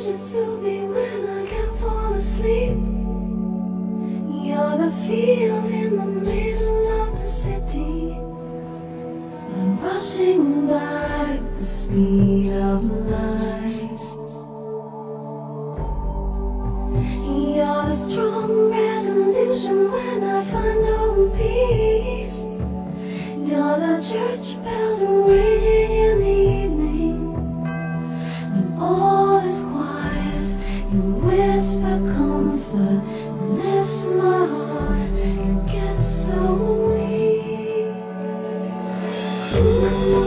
just soothe me when I can't fall asleep. You're the field in the middle of the city. I'm rushing by at the speed of light. You're the strong resolution when I find no peace. You're the church bells ringing in the evening. When all is quiet, you whisper comfort and lifts my heart. It gets so weak. Ooh,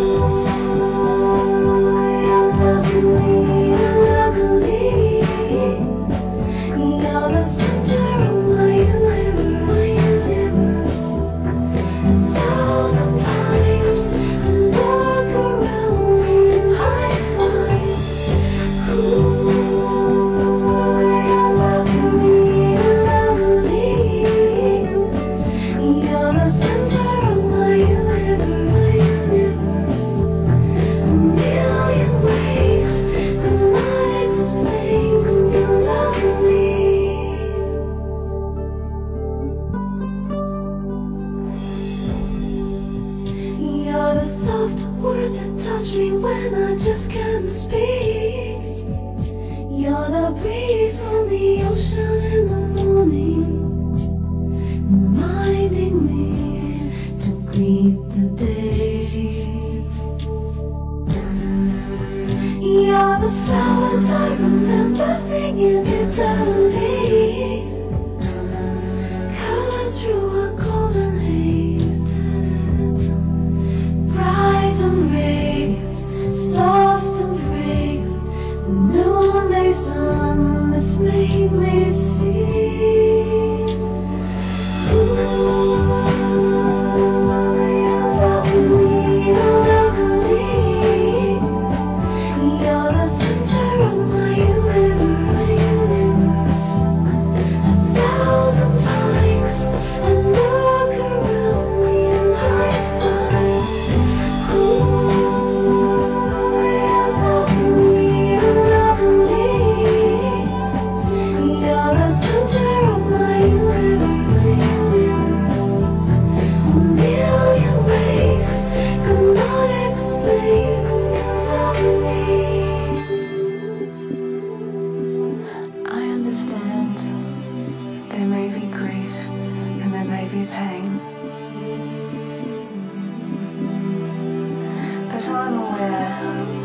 you love me, lovely. You're the center of my universe. A thousand times I look around me and I find who you love me, lovely. You're the center of my universe. A million ways could not explain you love me. You're the soft words that touch me when I just can't speak. You're the breeze on the ocean in the morning, reminding me to greet the day. You're the flowers I remember singing eternally, colors through a golden haze. Bright and radiant, soft and fragrant, the noonday sun that's made me see. Ooh, you love me, lovely. You're the center of my universe. A thousand times I look around me and I find who you love me, lovely. You're the center of my universe. A million ways could not explain you love me. I understand. There may be grief and there may be pain, but I'm aware